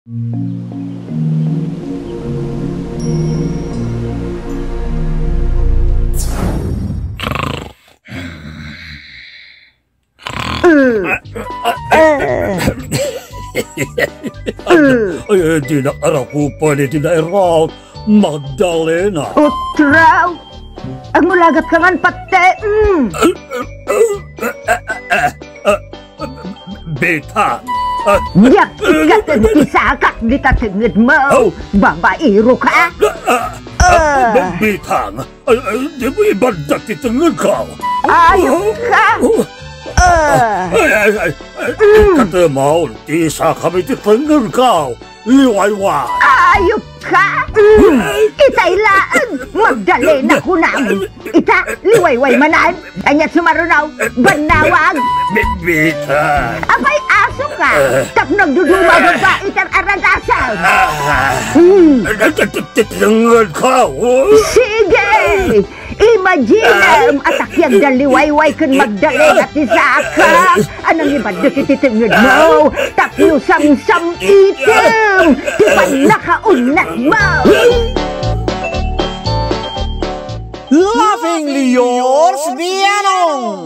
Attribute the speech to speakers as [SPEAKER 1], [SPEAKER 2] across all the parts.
[SPEAKER 1] Ay, di na arakupan ni Tinairaw. Magdalena.
[SPEAKER 2] Utraw! Ang mulagat ka man pati!
[SPEAKER 1] Beta.
[SPEAKER 2] Yak ikatan isakak di tatengid mo! Babairo ka!
[SPEAKER 1] Bitang, di mo ibandak itangin ka.
[SPEAKER 2] Ayaw ka!
[SPEAKER 1] Katamaw, di sa kami titangin ka. Liwayway.
[SPEAKER 2] Ayaw ka! Itailaan! Magdalena ko namin! Ita, liwayway manan! Anyat sumarunaw! Banawag!
[SPEAKER 1] Bitang.
[SPEAKER 2] Abay aso ka! Tap nagdudumag ba itang aradasan!
[SPEAKER 1] Titangin ka.
[SPEAKER 2] Sige! Imagine! Atakyag na liwayway kan Magdalena at isaka! Anong ibad na tititangin mo? Tapyo sam-sam itim! Tipan nakaunat mo!
[SPEAKER 3] Laughingly yours, Bianong!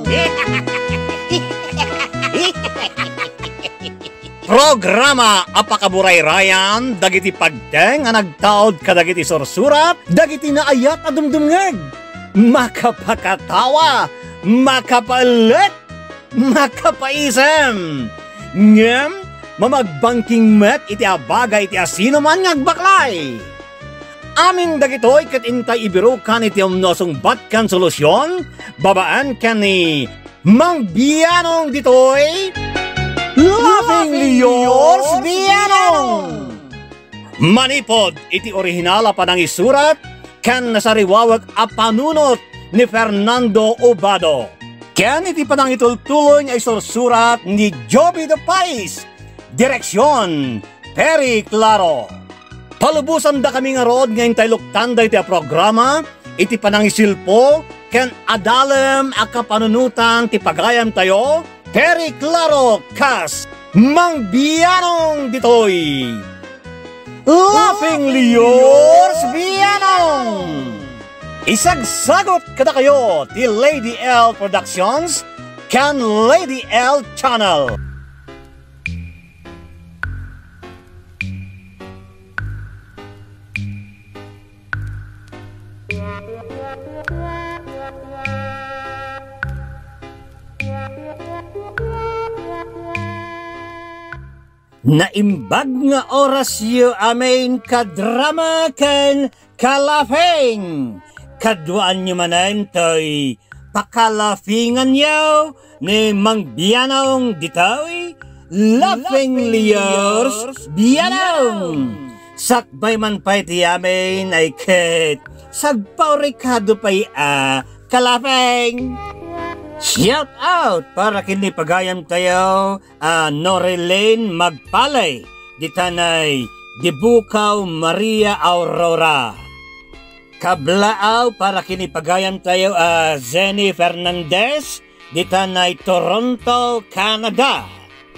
[SPEAKER 3] Programa apakaburay rayan, dagiti pagdeng nga nagtaod kadagiti sorsurat, dagiti naayat na dumdumngeg. Makapakatawa, makapalit, makapaisem. Ngem, mamagbangking met iti abaga iti asino man ngagbaklay. Aming dagitoy ket intay ibiro kan iti omnosong batkan solusyon, babaan kan ni Mang Bianong ditoy. Laughingly yours, Bianong! Manipod iti orihinal a panang isurat kan nasariwawag a panunot ni Fernando Obado. Ken iti panang itultuloy nga isursurat ni Joby de Pais. Direksyon, Perry Claro. Palubusan da kami nga rod ngayon tayo luktanda iti a programa, iti panang isilpo, ken adalem a kapanunutan ti pagayam tayo, Perry Claro kas Mang Bianong ditoy. Laughingly yours, Bianong! Isagsagot kada kayo ti Lady L Productions kan Lady L Channel. Naimbag nga oras yu amin kadrama ken kalafing. Kaduan nyo manan to'y pakalafingan yaw ni Mang Bianong dito'y Laughingly yours, Bianong. Sakbay man pa iti amin ay ket sagpaurikado pa'y kalafing. Shout out para kini pagayam tayo Norilyn Magpalay ditanay Dibukaw Maria Aurora. Kablaaw para kini pagayam tayo Zenny Fernandez ditanay Toronto, Canada.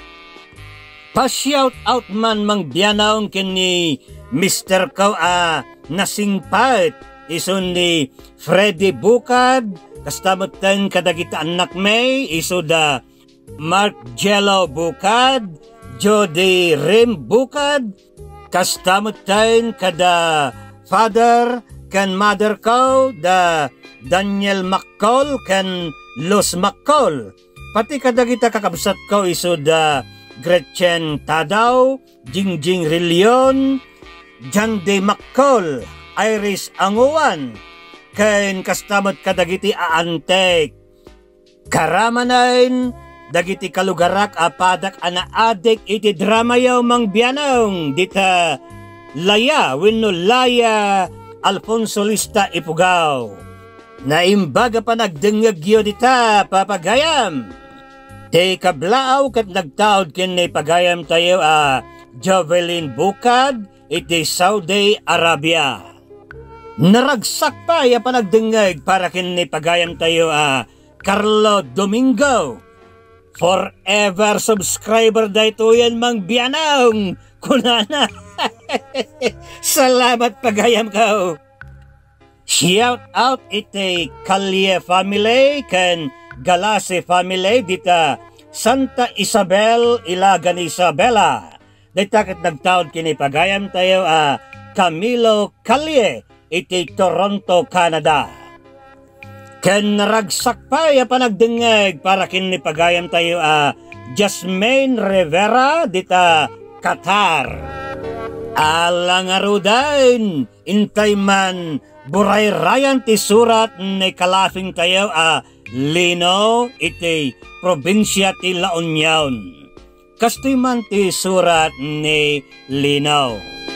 [SPEAKER 3] Pa-shout out man Mang Bianong kini Mr. Kaw nasingpat isun ni Freddy Bukad. Kastamutan kadagita anak may isuda Mark Jello Bukad, Jody Rim Bukad, kastamutan kada father kan mother ko da Daniel McCall kan Los McCall. Pati kadagita kakabsat ko isuda Gretchen Tadaw, Jingjing Rillion, John D. McCall, Iris Anguwan, ken kastamot kadagiti aantek. Karamanain, dagiti kalugarak apadak anaadik iti drama yaw Mang Bianong. Dita Laya, wenno Laya, Alfonso Lista Ipugaw. Naimbaga pa nagdengag yun dita, papagayam. Te kablaaw kat nagtaod ken ni pagayam tayo Jovelyn Bukad, iti Saudi Arabia. Naragsak pa ya panagdengeg para kini pagayam tayo Carlo Domingo. Forever subscriber dahito yan Mang Bianong. Kunana. Salamat pagayam ka. Shout out iti Calye family kan Galase family dita Santa Isabel Ilagan Isabela. Dita ket nagtaod kini pagayam tayo Camilo Calye iti Toronto, Canada. Ken naragsak pa panagdengeg para kini pagayam tayo Jasmine Rivera dita Qatar. Alang arudain intay man buray rayan ti surat ni kalafing tayo Lino iti probinsya ti La Union. Kastoy man ti surat ni Lino.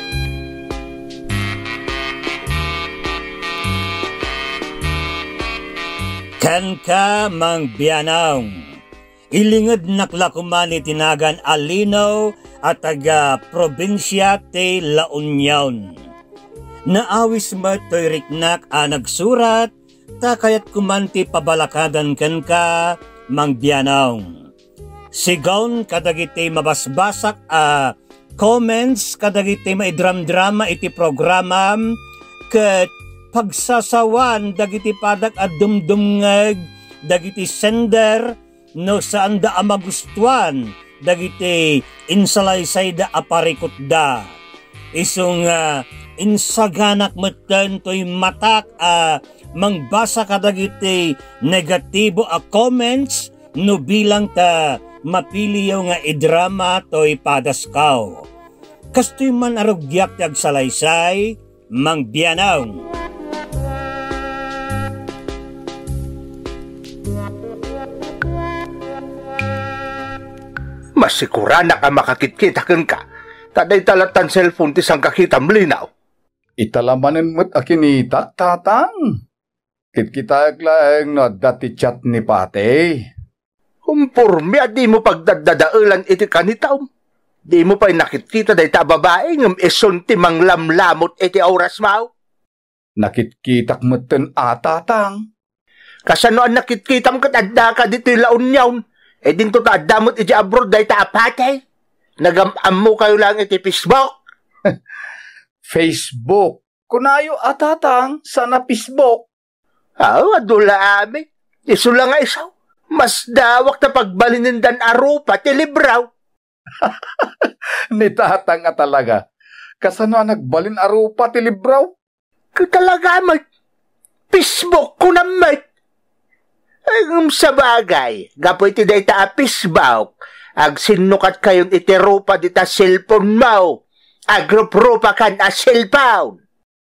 [SPEAKER 3] Kan ka mang bianaw, ilingad naklakuman itinagan Alino at taga probinsya ti La Union. Naawis mo to'y riknak nagsurat, ta kayat kumanti pabalakadan kan ka mang bianaw. Sigaw kadagiti mabasbasak comments kadagiti maidram-drama iti programa ket pagsasawan dagiti padak at dumdumngeg dagiti sender no saan da amagustuan dagiti insalaysay da aparikot da isong insaganak meten to'y matak mangbasa kadagiti negatibo comments no bilang ta mapiliyo nga idrama to'y padaskaw kastoy man arugyak ti agsalaysay mang bianaw.
[SPEAKER 4] Masikura na ka makakit-kitakan ka. Taday talatan cellphone ti sang kakitam linaw.
[SPEAKER 5] Italamanin mo't akinitak, tatang. Kit-kitag lang no dati chat ni pate.
[SPEAKER 4] Humpurmi at di mo pagdadadaulan iti kanitaw. Di mo pa'y nakitkita day ta babae ngam ison ti manglamlamot iti oras mau.
[SPEAKER 5] Nakitkitak mo't ten tatang.
[SPEAKER 4] Kasanoan nakitkitam kat adda ka dito laon yawn. E din to ta damot iti abroad day ta apatay. Nagamam mo kayo lang iti Facebook.
[SPEAKER 5] Facebook. Kunayo tatang sana Facebook.
[SPEAKER 4] Adula ame. Iso lang nga isaw. Mas dawak na pagbalinindan arupa ti libraw.
[SPEAKER 5] Ni tatang talaga. Kasano nagbalin arupa ti libraw?
[SPEAKER 4] Talaga mat. Facebook ko na mat. Sa bagay, gapoy ti day ta Facebook. Ag sinukat kayon iti rupa di ta cellphone mo. Agrup-rupa kan cellphone.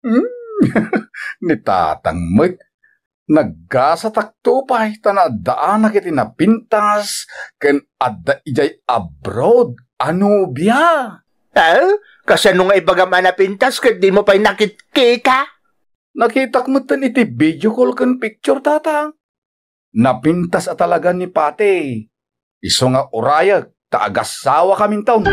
[SPEAKER 5] Ni tatang mat. Naggasa taktupay tanadaan na kiti napintas ken adda ijay abroad. Ano biya?
[SPEAKER 4] Kasano nga ibagam napintas ken di mo pa'y nakikita?
[SPEAKER 5] Nakitak mo tan iti video call ken picture tatang. Napintas talaga ni pate. Iso nga urayag, taagasawa kaming taon.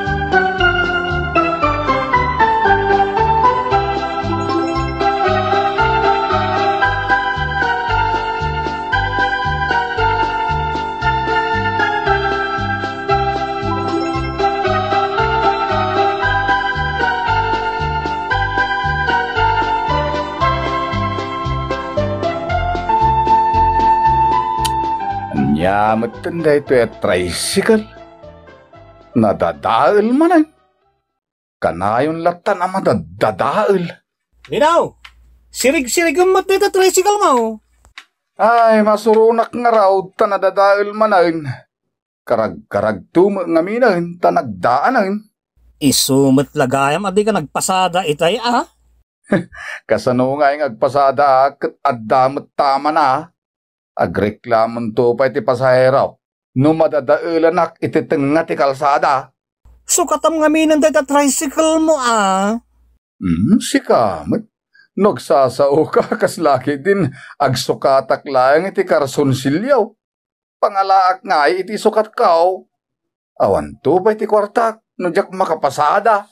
[SPEAKER 5] Yamat tanda ito tricycle. Nadadaal man ay. Kanayon latan ang madadadaal.
[SPEAKER 3] Linaw, sirig-sirig ang mat ito tricycle mo.
[SPEAKER 5] Ay, masurunak nga raw ta nadadaal man ay. Karag-karag tuma nga minan ta nagdaanan.
[SPEAKER 3] Isumot lagayam adi ka nagpasada itay
[SPEAKER 5] Kasano nga yung agpasada at adamot tama na. Agreklamon to pa iti pasahero. No madadailanak iti tenga ti kalsada.
[SPEAKER 3] Sukatam nga minan data tricycle mo
[SPEAKER 5] Sikamat. Nagsasao ka kaslaki din agsukatak lang iti karsonsilyaw. Pangalaak nga iti sukat kao. Awan to pa iti kwartak no jak makapasada.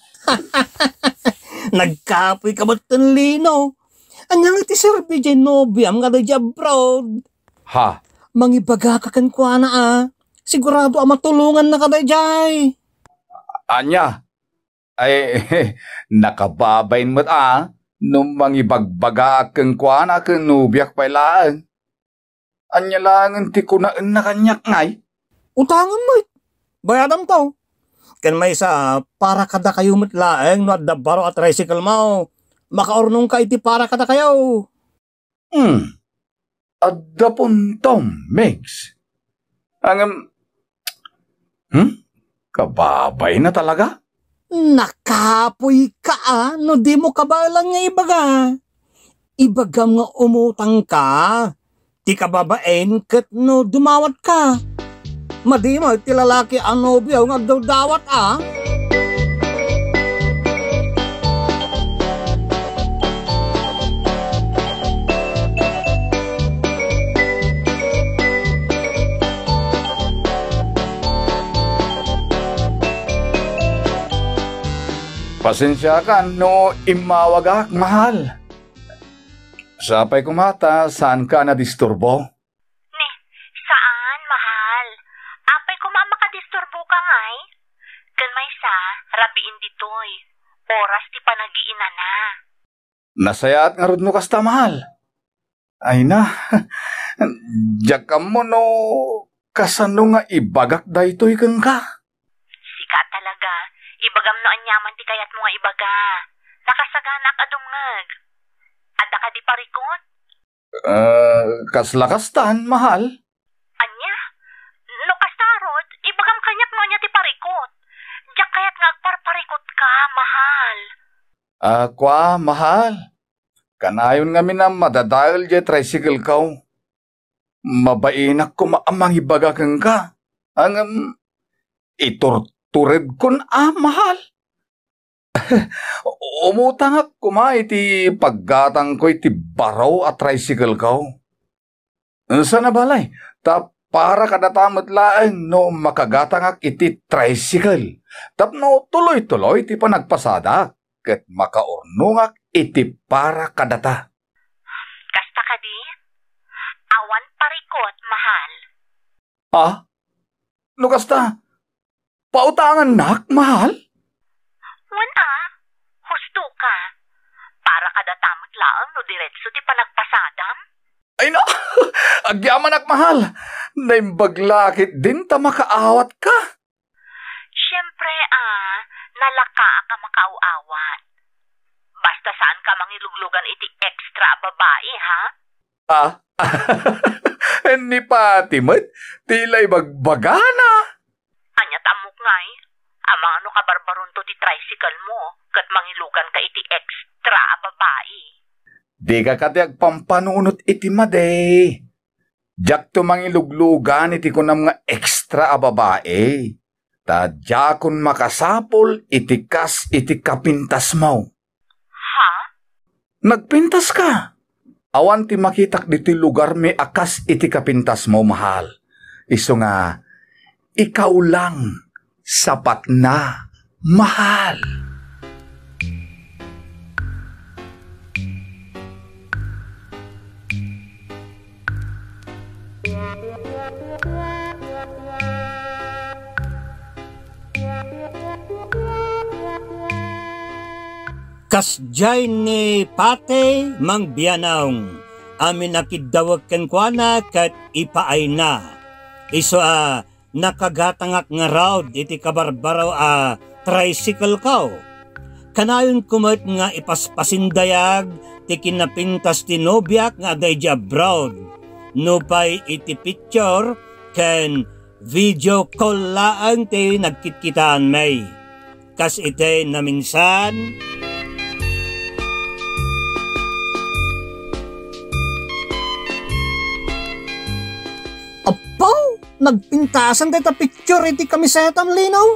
[SPEAKER 3] Nagkapoy ka ba't Lino? Anyang iti serbi dyan nobyam nga da abroad.
[SPEAKER 5] Ha?
[SPEAKER 3] Mangibaga ka kan kwa na Sigurado matulungan na ka da jay.
[SPEAKER 5] Anya, Ay, nakababain mo't nung mangibagbaga kang kuana kang nubiyak pailaan. Anya lang ti ko na kanyak ngay.
[SPEAKER 3] Utangan mo, bayadam to. Kan may sa para kada kayo matlaeng no at baro at tricycle mo. Makaornong ka iti para kada kayo.
[SPEAKER 5] Adda puntom, Megs. Kababay na talaga?
[SPEAKER 3] Nakapoy ka no di mo kabalang nga ibaga. Ibagam nga umutang ka, ti kababaen ket no dumawat ka. Madi mo ti lalaki ang nobyo nga dawat
[SPEAKER 5] Pasensya ka no imawagak, mahal. Sapay kumata, saan ka na-disturbo?
[SPEAKER 6] Saan, mahal? Apay ko makadisturbo ka ngay? Kan may sa, rabiin ditoy. Oras ti panagiina na.
[SPEAKER 5] Nasayaat nga rod no kasta, mahal. Ay na, diyak ka mo no, kasano nga ibagak daytoy kang ka?
[SPEAKER 6] Sika talaga, ibagam no anyaman ti kayat mo nga ibaga. Nakasaganak adungag. Ada ka di parikot?
[SPEAKER 5] Kaslakastan, mahal.
[SPEAKER 6] Anya? No kastarod, ibagam kanyak no niya ti parikot. Diyak kayat nga agparparikot ka, mahal.
[SPEAKER 5] Kwa, mahal. Kanayon nga na madadahil di tricycle kaw. Mabainak ko maamang ibaga kang ka. Iturtured kun mahal. Umutang ako iti paggatang ko iti baraw at tricycle kaw. Sana balay, para kadatamot laeng no makagatang iti tricycle. Tapno tuloy-tuloy iti panagpasada. Ket makaurnungak iti para kadata.
[SPEAKER 6] Kasta ka di? Awan parikot, mahal.
[SPEAKER 5] No kasta? Pautangan nak, mahal?
[SPEAKER 6] Wan husto ka. Para kadatamot laang no diretso ti panagpasadam.
[SPEAKER 5] Ay no, agyaman ak, mahal. Naimbaglakit din ta makaawat ka.
[SPEAKER 6] Siyempre nalaka ka makauawat. Basta saan ka mangiluglugan iti extra babae, ha?
[SPEAKER 5] Ni Patimat, tila'y magbagana.
[SPEAKER 6] Anya tamok ngay, amang ano kabarbaron to ti tricycle mo, kat mangilugan ka iti extra babae.
[SPEAKER 5] Di ka katiag pampanunot iti made. Diyak to mangiluglugan iti kunam nga extra babae. Tadya kun makasapol iti kas iti kapintas mo.
[SPEAKER 6] Ha?
[SPEAKER 5] Nagpintas ka. Awan ti makitak diti lugar may akas iti kapintas mo, mahal. Iso nga, ikaw lang sapat na, mahal.
[SPEAKER 3] Kasjay ni Pate mang bianaong, amin nakidawag ken kuana kat ipaay na. Iso nakagatangak nga round iti kabarbaraw tricycle kaw. Kanayon kumot nga ipaspasindayag ti kinapintas ti nobyak nga dayja abroad. Nupay iti picture ken video call laang ti nagkitkitaan may. Kas ite na minsan nagpintasan tayo picture iti kamisetam linaw.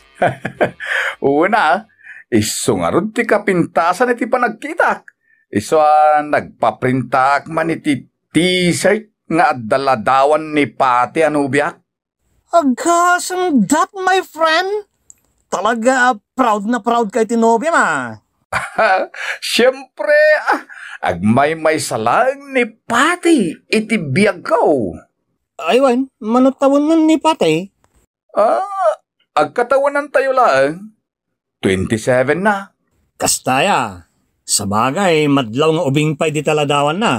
[SPEAKER 5] Una, iso nga ron ti kapintasan iti panagkitak. Iso nagpaprintak man iti t-shirt nga daladawan ni Pati anubiak.
[SPEAKER 3] Agasang that, my friend. Talaga proud na proud kay tinobya ma.
[SPEAKER 5] Siyempre, agmay-may salang ni Pati iti biyag ko.
[SPEAKER 3] Aywan, manutawon nun ni Patay.
[SPEAKER 5] Agkatawanan tayo lang. 27 na.
[SPEAKER 3] Kastaya, sa bagay, madlaw nga ubing pa'y di taladawan na.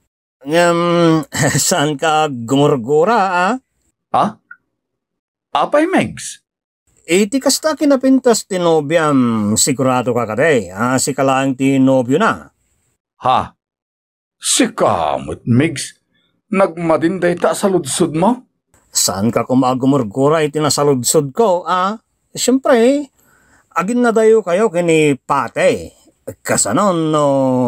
[SPEAKER 3] Saan ka gumurgura, ah?
[SPEAKER 5] Ha? Apay, Megs?
[SPEAKER 3] Iti kasta kinapintas tinobyam, sigurado ka kaday, si kalaang tinobyo na.
[SPEAKER 5] Ha? Si kamot, Megs. Nagmadinday ta sa ludsod mo?
[SPEAKER 3] Saan ka kumagumurgura iti nasaludsod ko, ah? Siyempre, agin na dayo kayo kini Pate. Kasanon, no...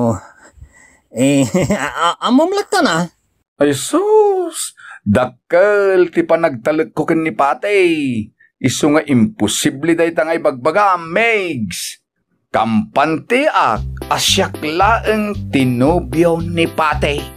[SPEAKER 3] amamlat ka na.
[SPEAKER 5] Ay sus! Dakkel ti panagtalag ko ken ni Patay. Isu nga imposible day tangay bagbaga, Megs. Kampante asyak laeng tinobyo ni Patay.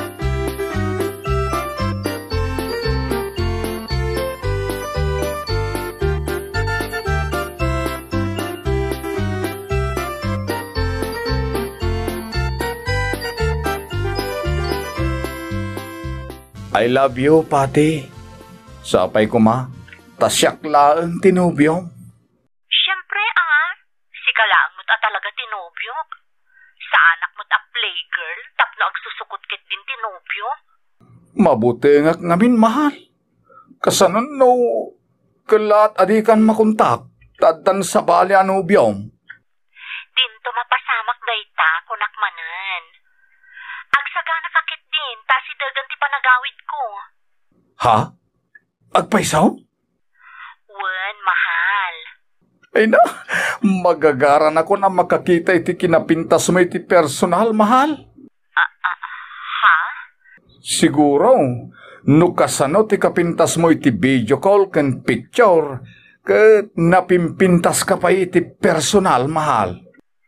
[SPEAKER 5] I love you, Pati. Sapay ko ma, tasyak laeng tinobyo.
[SPEAKER 6] Siyempre, si kalaang mo't talaga tinobyo. Sa anak mo't playgirl, tapno agsusukot kit din tinobyo.
[SPEAKER 5] Mabuti nga ngamin, mahal. Kasanon no, kalat adikan makontak, tadan sa bali anubyom.
[SPEAKER 6] Dinto mapasamak dayta, kunak manan. Agsagana kakit din, tasi dagan ti panagawid ko.
[SPEAKER 5] Ha? Agpaisaw?
[SPEAKER 6] Wen, mahal.
[SPEAKER 5] Ay na, magagaran ako na makakita iti kinapintas mo iti personal, mahal.
[SPEAKER 6] Ha?
[SPEAKER 5] Siguro, no kasano ti kapintas mo iti video call ken picture, ket napimpintas ka pa iti personal, mahal.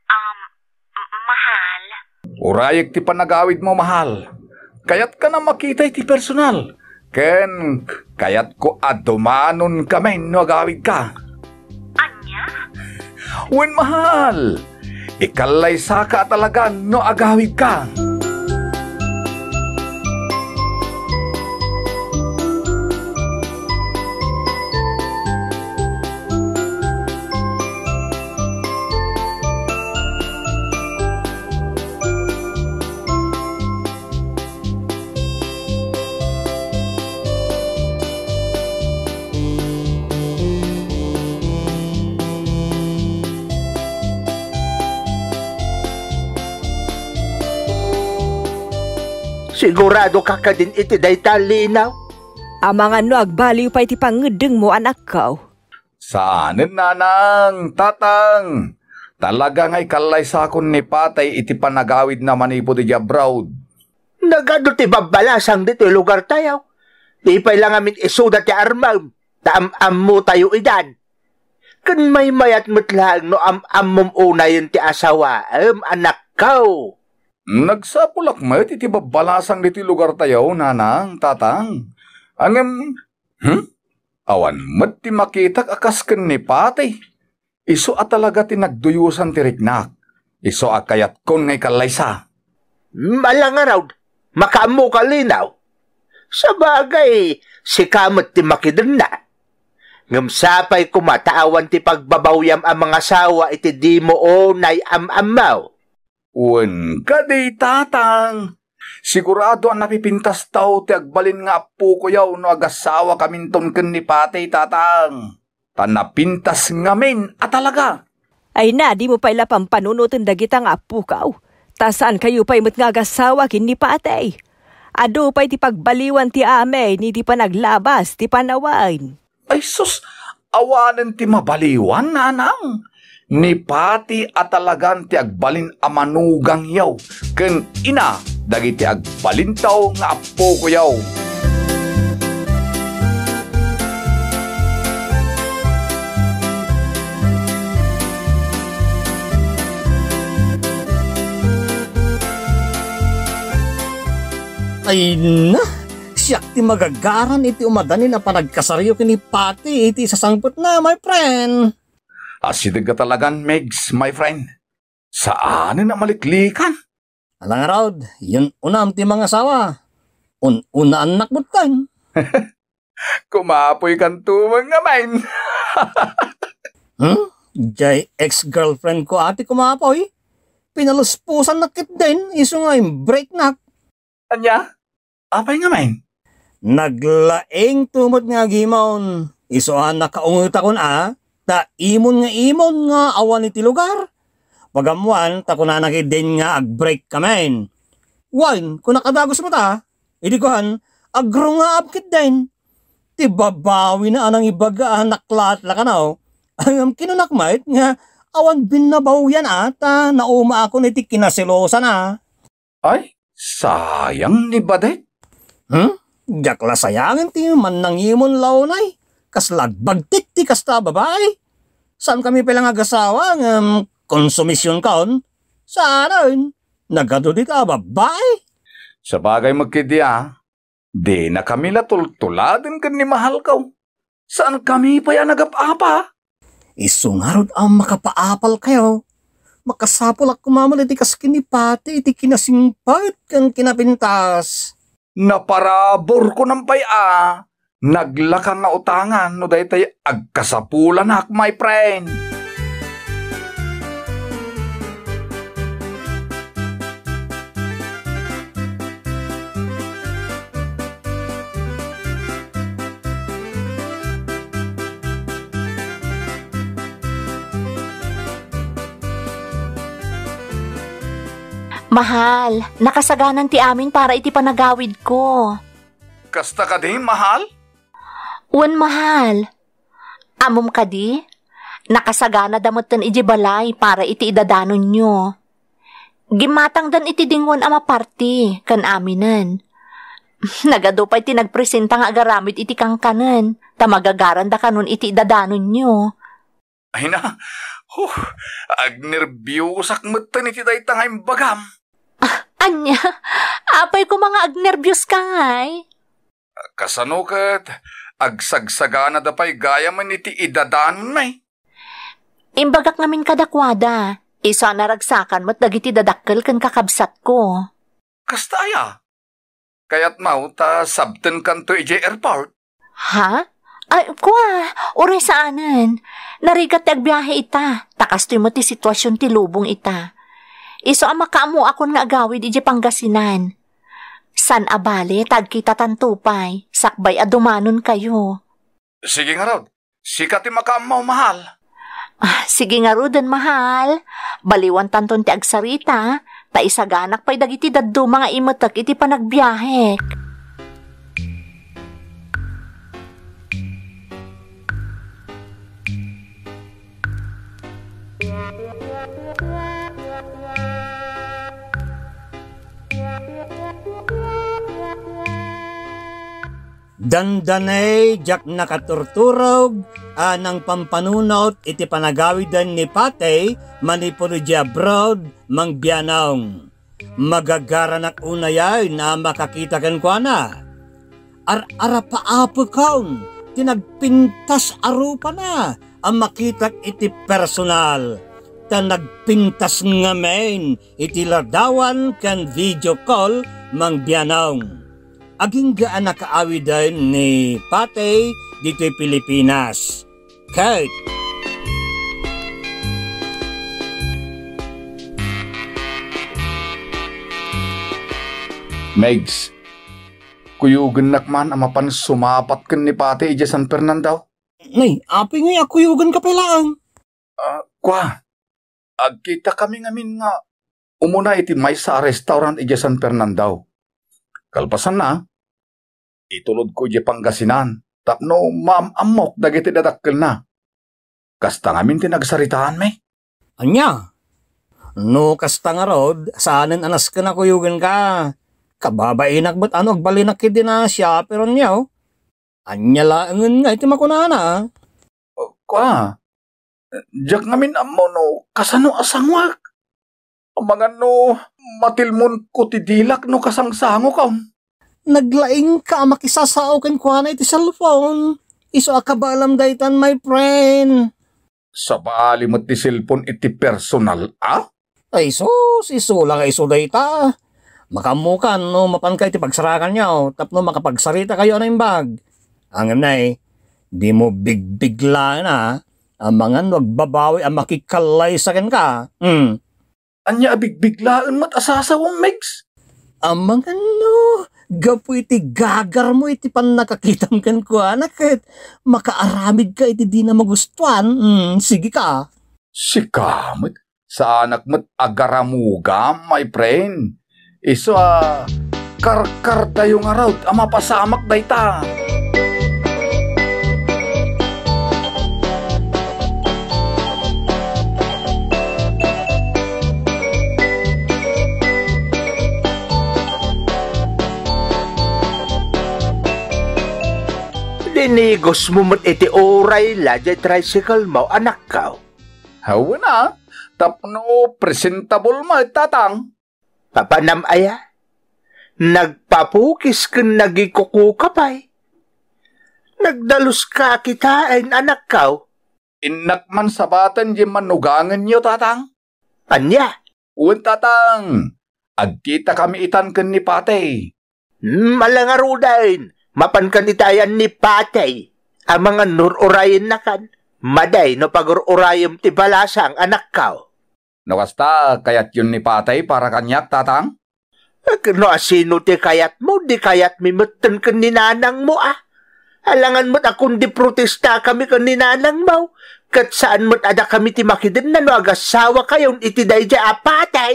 [SPEAKER 6] Mahal.
[SPEAKER 5] Urayag ti panagawid mo, mahal. Kayat ka na makita iti personal. Ken, kayat ko adumanon kami no agawid ka.
[SPEAKER 6] Anya?
[SPEAKER 5] Wen, mahal. Ikalay sa ka talaga no agawid ka.
[SPEAKER 4] Sigurado ka ka din iti dayta linaw?
[SPEAKER 2] Amang ano agbaliw pa iti pangedeng mo anak ka.
[SPEAKER 5] Saanen, nanang, tatang. Talaga nga'y kalay sa akon ni Patay iti panagawid na manipo di abroad.
[SPEAKER 4] Nagado ti babalasang dito lugar tayo. Di pa lang amin isuda ti armam. Taam-am mo tayo idan. Kan may mayat matlaang no am-am unayon ti asawa. Anak kao.
[SPEAKER 5] Nagsapulak mo iti babalasang dito lugar tayo, nanang, tatang. Angem, awan mo't ti makitak akas ken ni Patay. Iso at talaga ti nagduyusan ti riknak. Iso akayat kon ngay kalaysa.
[SPEAKER 4] Malang araw, makamu ka linaw. Sa bagay, si kamot ti makidun na. Ngamsapay kumatawan ti pagbabawyam ang mga asawa iti di mo o nay am-amaw.
[SPEAKER 5] Wen kadi tatang. Sigurado ang napipintas tao ti agbalin nga apo ko yaw no agasawa kaminton ken ni Patay, tatang. Tanapintas ngamin at talaga.
[SPEAKER 2] Ay na, di mo pa ila pampanunutin dagitang apu ka. Tasaan kayo pa'y mo't nga agasawa kin ni Patay. Ado pa'y ti pagbaliwan ti ame, ni di pa naglabas, ti panawain.
[SPEAKER 5] Ay sus, awanan ti mabaliwan, nanang. Ni Pati at talagan ti agbalin amanugang yaw. Ken ina, dagiti agbalin tao nga apo ko yaw.
[SPEAKER 3] Ay na, siyak ti magagaran iti umadani na panagkasaryo kini Pati iti sasangpot na, my friend.
[SPEAKER 5] Asidig ka talagan, Megs, my friend. Saan na maliklikan?
[SPEAKER 3] Alang araw, yun unam ti mga asawa. Una anak butan.
[SPEAKER 5] Kumapoy kan tumang nga main.
[SPEAKER 3] Jay ex-girlfriend ko ati kumapoy. Pinaluspusan na kit din, iso nga yung break na.
[SPEAKER 5] Anya? Apay nga main?
[SPEAKER 3] Naglaing tumot nga gimon. Iso ang nakaungot akon ta imon nga awan iti lugar. Pagamuan, ta kuna nakidin nga ag-break kamen. Wine, kung nakadagos mo ta, hindi ko agro nga abkit din. Ti babawi na anang ibaga naklat la ka na. Ang kinunakmait nga awan binabaw yan ata nauma ako niti kinasilosa na.
[SPEAKER 5] Ay, sayang ni Badet.
[SPEAKER 3] Jakla sayangin ti man nangimon launay. Kaslagbagtik ti kasta babae. Saan kami palang agasawa ng konsumisyon kaon? Saan? Nagado di ka babae?
[SPEAKER 5] Sa bagay magkidya, di na kami latultuladin kan ni mahal kaw. Saan kami pa yan nagapapa?
[SPEAKER 3] Isungarod ang makapaapal kayo. Makasapol ak kumamal iti kaskin ni pati iti kinasingpat kang kinapintas.
[SPEAKER 5] Naparabor ko ng paya. Naglakang nga utangan no dahi tayo agkasapulan hak, my friend.
[SPEAKER 6] Mahal, nakasaganan ti amin para iti panagawid ko.
[SPEAKER 5] Kasta ka din, mahal?
[SPEAKER 6] Wan mahal. Amom ka di? Nakasagana damot tan iti balay para iti idadanon nyo. Gimatang dan iti dingon ama party kan aminan. Nagado pa iti nagpresenta nga agaramid iti kangkanan. Tamagagaran da kanon iti idadanon nyo.
[SPEAKER 5] Ay na, agnerbyusak matan iti daytang bagam.
[SPEAKER 6] Anya, apay ko mga agnerbyos ka ngay.
[SPEAKER 5] Kasano kat, agsagsagana da pa'y gaya man iti idadanon may.
[SPEAKER 6] Imbagak namin kadakwada. Isa naragsakan mo't dagiti dadakkel kan kakabsat ko.
[SPEAKER 5] Kastaya. Kaya't mau ta sabten kanto iti airport.
[SPEAKER 6] Ha? Ay, kwa, oray saanan. Narigat ti agbiyahe ita. Takas mo ti sitwasyon ti lubong ita. Iso ang makaamu akon nga agawid iti Pangasinan. San abale, tagkita tantupay. Sakbay adumanon kayo.
[SPEAKER 5] Sige nga raw. Sikati makaamaw, mahal.
[SPEAKER 6] Sige nga rudan, mahal. Baliwan tanton ti agsarita. Ta isaganak pa'y dagiti daddo mga imatak iti panagbiyahe.
[SPEAKER 3] Dandanay jak nakaturturog anang pampanunot iti panagawidan ni Patay manipuro di abroad mangbianong. Magagaranak unayay na makakita kan kwa na. Ar-ara paapo kaun, tinagpintas arupa na ang makitak iti personal. Ta nagpintas nga main iti ladawan kan video call mangbianong. Aging gaan nakaawidan ni Patay dito'y Pilipinas. Kurt.
[SPEAKER 5] Megs, kuyugan nakman ang mapan sumapat kan ni Patay iti San Fernando.
[SPEAKER 3] Nay, api nga kuyugan ka palaang.
[SPEAKER 5] Kwa, agkita kami ngamin nga umuna iti may sa restaurant iti San Fernando. Kalpasan na, itulod ko iti Pangasinan, tapno maamok dagiti dadakkel na. Kasta ngamin tinagsaritaan may.
[SPEAKER 3] Anya? No, kasta nga rod, saanin anas ka na kuyugan ka. Kababainak ba't ano agbalinak kidi na siya, pero niyaw. Anya laangan nga iti makunana.
[SPEAKER 5] Kwa, jak ngamin amo no, kasano asangwak. Mga no, matilmon ko ti dilak no kasangsango kaon.
[SPEAKER 3] Naglaing ka makisasao ken kwa na iti cellphone. Iso akabalam daytan, my friend.
[SPEAKER 5] Sa baali mo ti cellphone iti personal,
[SPEAKER 3] Ay sus, iso lang iso dayta. Makamukan no mapan ka iti pagsarakan niyo, tapno makapagsarita kayo na imbag. Ang di mo bigbigla na, Amangan wag babawi ang makikalay sa ken ka.
[SPEAKER 5] Anya abigbiglaan mat asasawang Megs.
[SPEAKER 3] Amangan no, gapu iti gagar mo iti pan nakakitam ken ko anak kahit makaaramid ka iti di na magustuhan. Sige ka.
[SPEAKER 5] Si kamot, sa anak mo't agaramugam, my friend. Iso karkar tayo nga raw, mapasamak day ta.
[SPEAKER 4] Dinigos mo mo't iti oray la, jay tricycle mo, anak ka.
[SPEAKER 5] Hawa na, tapno presentable mo, tatang.
[SPEAKER 4] Papanam aya, nagpapukis kang nagikukukapay. Nagdalus ka kitain, anak ka.
[SPEAKER 5] Inakman sabatan di manugangan niyo, tatang.
[SPEAKER 4] Anya?
[SPEAKER 5] Uwan, tatang. Agkita kami itan kan ni Patay.
[SPEAKER 4] Malangarudain. Mapankan itayan ni Patay, ang mga nururayin na kan, maday no pagururayom ti balasang anak kao.
[SPEAKER 5] Nakasta, kayat yun ni Patay para kanyak, tatang?
[SPEAKER 4] No asino ti kayat mo, di kayat mimutan ka ni nanang mo Alangan mo't akong di protesta kami ka ni nanang mo, kat saan mo't ada kami ti makidin na no agasawa kayon iti dayja Patay.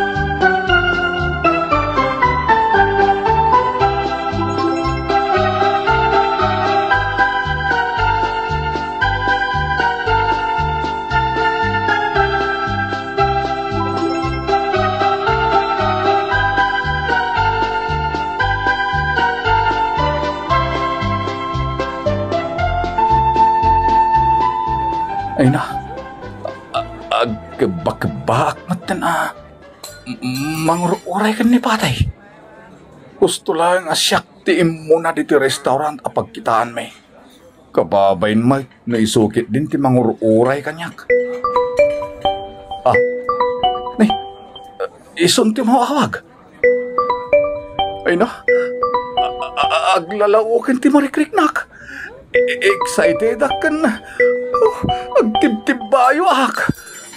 [SPEAKER 5] Ay na, agkabak matan mangururay kan ni Patay. Gusto lang asyak tiim muna dito restaurant apagkitaan may. Kababayin may naisukit din ti mangururay kanyak. Nay, ison ti mo awag. Ay na, aglalaukin ti marikriknak. Excited akan agtib-tibbayo ak.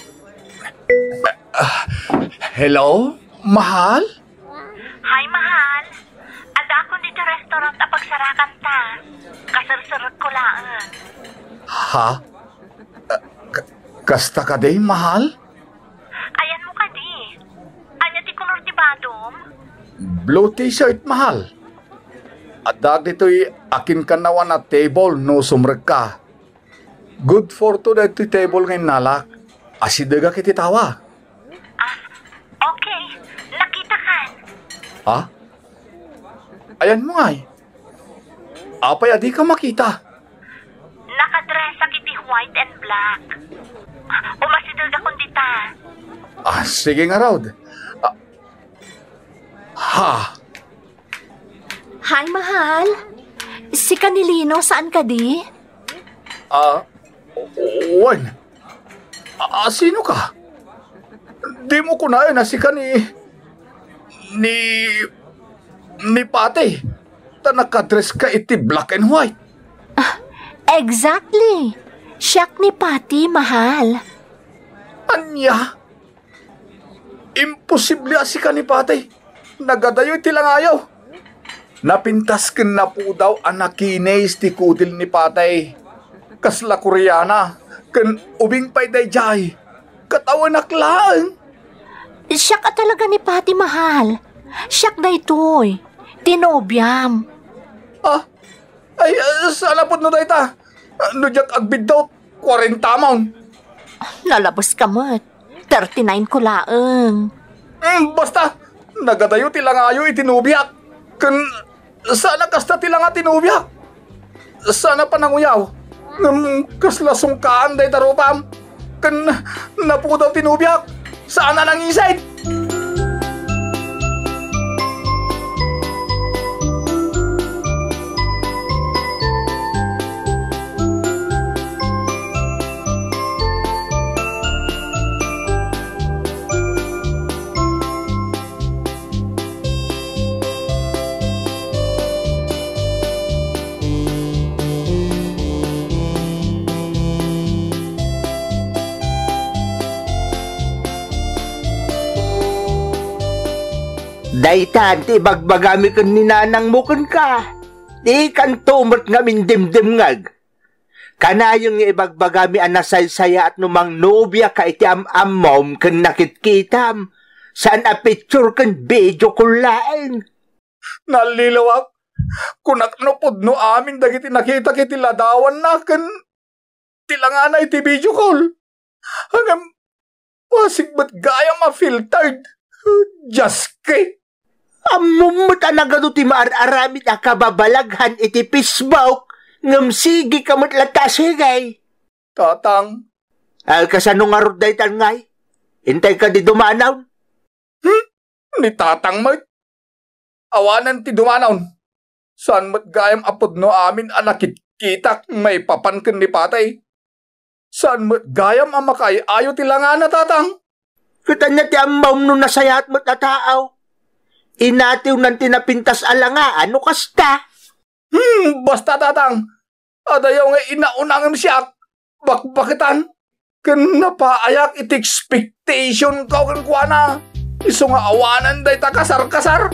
[SPEAKER 5] Hello, mahal?
[SPEAKER 6] Hi, mahal. Ada ako dito restaurant apagsarakan ta. Kasar-sarat ko laan.
[SPEAKER 5] Ha? Kasta ka day, mahal?
[SPEAKER 6] Ayan mo ka di. Anya ti kolor ti badom?
[SPEAKER 5] Blue t-shirt, mahal. Adag dito'y akin ka nawa na table no sumrek ka. Good for to that table ngayon nalak. Asidaga kiti tawa.
[SPEAKER 6] Okay. Nakita kan.
[SPEAKER 5] Ha? Ayan mo ngay. Apay adi ka makita.
[SPEAKER 6] Nakadress kiti white and black. Umasidaga kung dita.
[SPEAKER 5] Sige nga raw. Ha?
[SPEAKER 6] Hi, mahal. Si Kanilino, saan ka di?
[SPEAKER 5] Wan. Sino ka? Di mo kunayan na si ni Patay. Ta nakadress ka iti black and white.
[SPEAKER 6] Exactly. Siyak ni Patty, mahal.
[SPEAKER 5] Anya? Imposible si ni Patay. Nagadayo iti lang ayaw. Napintas ken na po daw anakines ti kudil ni Patay. Kasla Koreana, ken ubing pay dayjay. Katawan naklaan.
[SPEAKER 6] Siya ka talaga ni Patty, mahal. Siyak na ito'y. Tinobyam.
[SPEAKER 5] Ay, sana po no dayta. Nujak agbid daw, 40 maon.
[SPEAKER 6] Nalabos ka mo't. 39 ko laeng.
[SPEAKER 5] Basta, nagadayo tilangayo itinubiak. Ken sana kasta tilanga tinubiak. Sana pananguyaw. Kaslasong kaan day tarupam. Ken napudaw tinubiak. Sana nang isay.
[SPEAKER 4] Daytan ti bagbagami kan ni nanang mo kan ka. Di kan tumot nga mindimdim ngag. Kanayong nga ibagbagami anasaysaya at numang nobya ka iti am-amom kan nakitkitam. Saan a picture kan video kulain.
[SPEAKER 5] Nalilawak. Kunaknupod no amin dagiti nakita kiti ladawan na kan tilangana iti video call. Hanggang pasigbat gaya ma-filtered. Just kay.
[SPEAKER 4] Amumot anagado ti maar-aramid a kababalaghan iti Facebook ngam sige kamot latasigay.
[SPEAKER 5] Tatang.
[SPEAKER 4] Kasano nga rod daytan ngay? Intay ka di dumanaw?
[SPEAKER 5] Ni tatang mat. Awanan ti dumanaw. Saan mat gayam apod no amin anakit kitak may papankin ni patay. Saan mat gayam amakay ayo ti langana tatang?
[SPEAKER 4] Katanya ti amam no nasayat mo't na tao. Inatiw ng tinapintas alanga, ano kasta?
[SPEAKER 5] Basta tatang. Adayaw nga inaunangam siya. Bakbakitan. Kan napaayak iti expectation ka kan kuana. Iso nga awanan day ta kasar-kasar.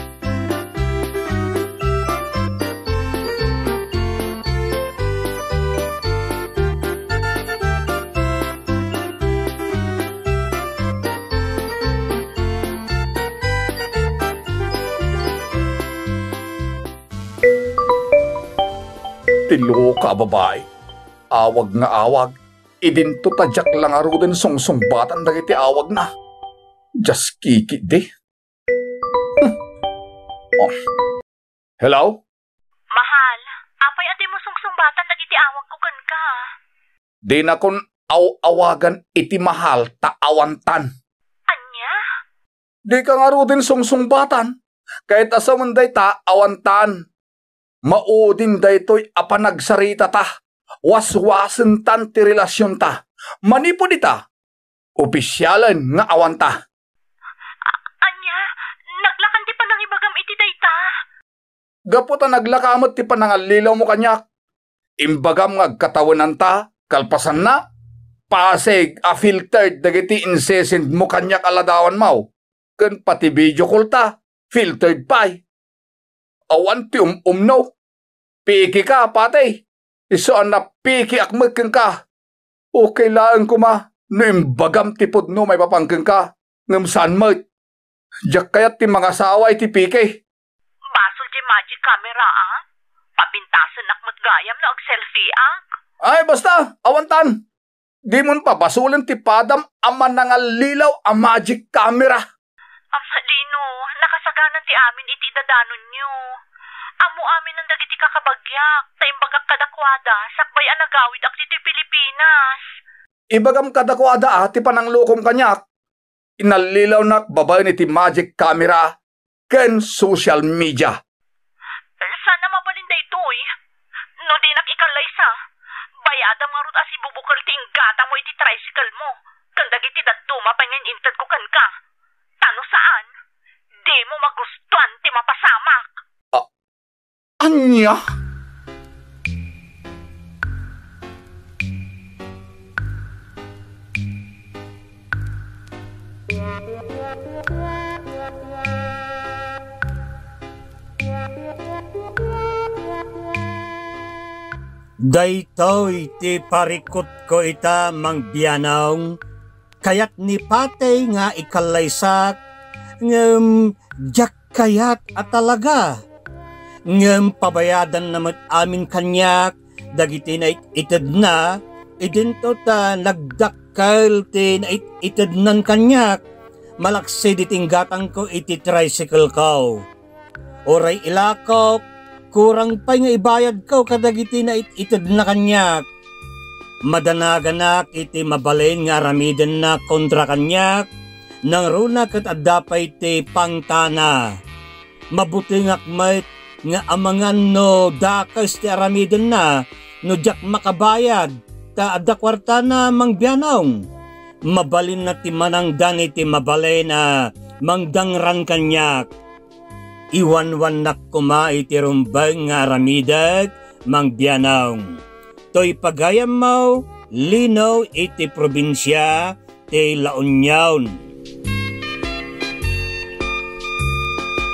[SPEAKER 5] Tilo ka babae. Awag nga awag. Idinto tadyak lang aro din sungsungbatan dagiti awag na. Just kiki di. Oh. Hello?
[SPEAKER 6] Mahal, apay adi mo sungsumbatan dagiti awag ko kan ka.
[SPEAKER 5] Di na kon awagan iti mahal ta awantan.
[SPEAKER 6] Anya?
[SPEAKER 5] Di ka nga ro din sungsungbatan. Kahit asaman day ta awantan. Maudin daytoy apanagsarita ta. Waswasen tan ti relasyon ta. Manipod ita. Opisyalan nga awanta.
[SPEAKER 6] Anya, naglakan ti panangibagam iti dayta.
[SPEAKER 5] Gaputa naglakamot ti panangalilaw mo kanyak. Imbagam nga katawanan ta, kalpasan na. Pasig a-filtered dagiti incessant mo kanyak aladawan mau. Ken pati video call ta, filtered pay. Awan ti umno. Piki ka, patay. Iso ang napiki akmagkang ka. O kailangan ko ma, no imbagam tipod no may papangkang ka. Ngam saan mo? Diyak kayat ti mga saway ti piki.
[SPEAKER 6] Basol di magic camera Papintasan akmat gayam na ag-selfie
[SPEAKER 5] Ay, basta, awantan. Di mon pa basulan ti padam aman nangalilaw a magic camera.
[SPEAKER 6] Amalino, nakasaganan ti amin iti dadanon nyo. Amo amin ang dagiti kakabagyak, taimbagak kadakwada, sakbay anagawid ak ti Pilipinas.
[SPEAKER 5] Ibagam kadakwada ti pananglukom kanyak. Inalilaw na babay ni ti magic camera ken social media.
[SPEAKER 6] Sana mabalinda ito'y. No di nakikalay sa. Bayadam nga rut asi bubukal ti inggata mo iti tricycle mo. Kandagiti daduma pa ngayon intad ko kan ka. Tano saan? Di mo magustuhan ti mapasamak.
[SPEAKER 5] Anya?
[SPEAKER 1] Daytoy ti parikot ko ita mang biyanong, kayat ni patay nga ikalaysak, ngem jak kayat at talaga. Ngem pabayadan naman amin kanyak, dagiti na itid na, idinto ta nagdakkel ti na itid nan kanyak, malaksi ditinggatang ko iti tricycle ko. Oray ilakop, kurang pa'y nga ibayad ko kadagiti na itid na kanyak. Madanaganak iti mabalin nga aramiden na kontra kanyak, nang runa kat adapay ti pangtana. Mabuti ngakmet nga amangan no dakas ti aramiden na, no jak makabayad, ta adda kwarta na mangbianong. Mabalin na ti manangdan iti mabalin na mangdangran kanyak. Iwan-wan nak kuma iti rumbang nga aramidag mangbianong. To'y pagayam mo, linaw iti probinsya ti La Union.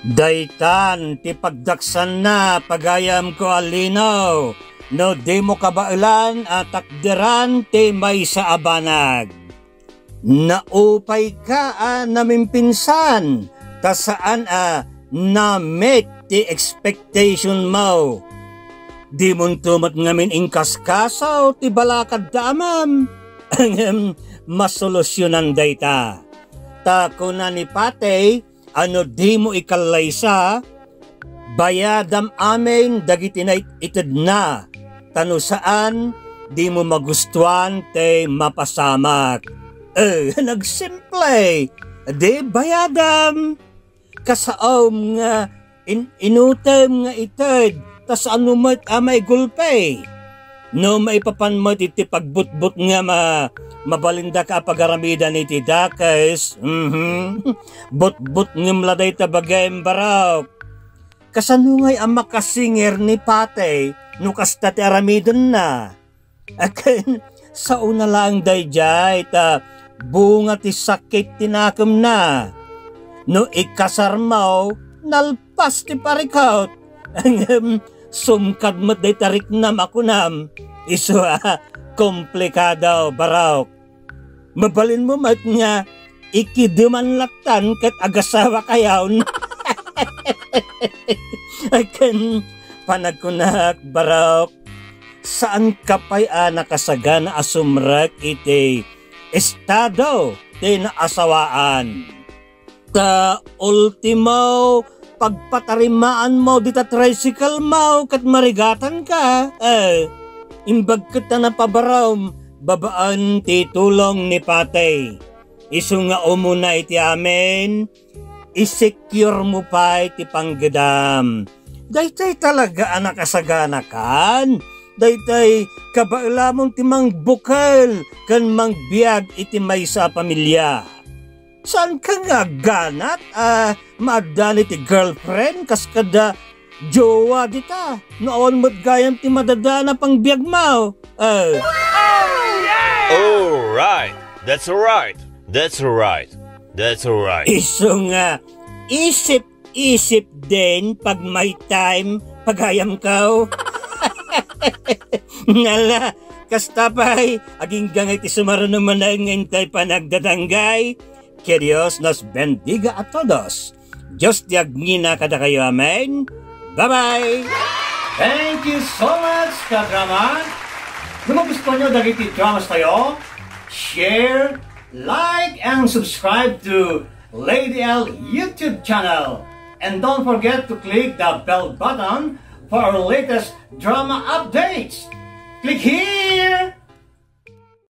[SPEAKER 1] Daytan ti pagdaksan na pagayam ko alinaw, no di mo kabailan at takderan ti may sa abanag. Naupay ka namin pinsan, ta saan na-meet ti expectation mo. Di mo tumat ngamin ingkaskasaw ti balakad damam. Masolusyonan dayta. Tako na ni Patay, ano di mo ikalaysa, bayadam amin dagiti na itid na, tano saan di mo magustuhan te mapasamak. Nagsimple, di bayadam, kasaom nga inutem nga itid, tas ano mat may gulpe. No maipapanmat iti pagbutbut nga mabalinda ka pagaramida ni ti dakes. Butbut ngem laday tabagay barok. Kasanungay ang makasinger ni Patay no kasta ti aramidon na. Akin sa una lang dayjay ta bunga ti sakit tinakam na. No ikasarmaw nalpas ti parikaut. Sumkad mo't day tarik nam ako nam. Iso komplikado barok. Mabalin mo mat nga ikidumanlatan kat agasawa kayaw. Akan panagkunak barok. Saan ka pa'y nakasagana asumrak iti estado ti naasawaan. Ta ultimo pagpatarimaan mo dita tricycle mo kat marigatan ka. Imbag kita na pabaram, babaan ti tulong ni Patay. Isu nga umuna iti amin, isecure mo pa iti panggedam. Daytay talaga anak asagana kan. Daytay kabailamong ti mang bukal kan mang biyag iti may sa pamilya. Saan ka nga ganat? Maadani ti girlfriend kas kada jowa dita. Noon mo't gayam ti madadana pang biyag mo.
[SPEAKER 7] Alright. That's alright. That's alright. That's alright.
[SPEAKER 1] Iso nga, isip-isip din pag may time pagayam ka. Ngala, kastapay, aging gangay ti sumaro naman na ngintay panagdadanggay. Que Dios nos bendiga a todos. Diyos diagmina kada kayo, amen. Bye-bye!
[SPEAKER 3] Thank you so much, kadrama. Kung magustuhan nyo dagiti dramas tayo, share, like, and subscribe to Lady L YouTube channel. And don't forget to click the bell button for our latest drama updates. Click here!